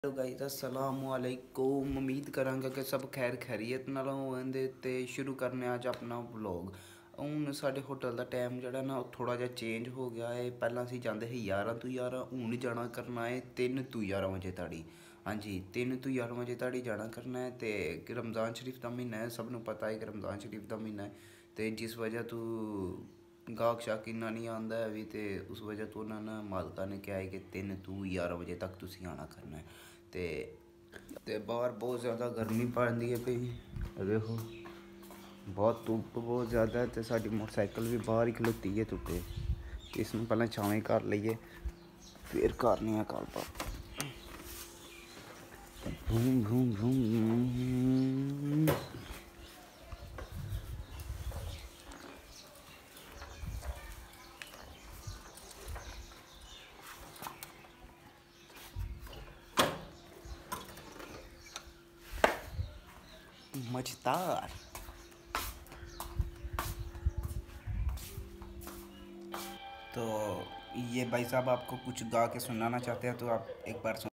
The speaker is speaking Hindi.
हेलो गाइस अस्सलाम वालेकुम। उम्मीद करांगा कि सब खैर खैरियत नाल होवंदे ते शुरू करने अज अपना व्लॉग। हूँ साढ़े होटल का टाइम जड़ा ना थोड़ा जा चेंज हो गया है। पहला असीं जांदे ही 11 तो 11, हूँ जाना करना है 3 तो 11 बजे ताड़ी। हाँ जी 3 तो 11 बजे ताड़ी जाना करना है। तो रमज़ान शरीफ का महीना है, सबनों पता है कि रमज़ान शरीफ का महीना है। तो जिस वजह तो गाहक शाक इन्ना नहीं आंदा है भी, तो उस वजह तो उन्होंने मालका ने क्या है कि 3 तो 11 बजे तक तुसी आना करना है। ते बाहर बहुत ज़्यादा गर्मी पड़ती है पई, देखो बहुत धुप्प बहुत ज़्यादा है। तो साडी मोटरसाइकिल भी बाहर ही खलोती है धुप्पे। इसनूं पहले छावें कर लईए फिर करने आ गल बात। भूम भूम भूम। मजेदार। तो ये भाई साहब आपको कुछ गा के सुनाना चाहते हैं तो आप एक बार सुन।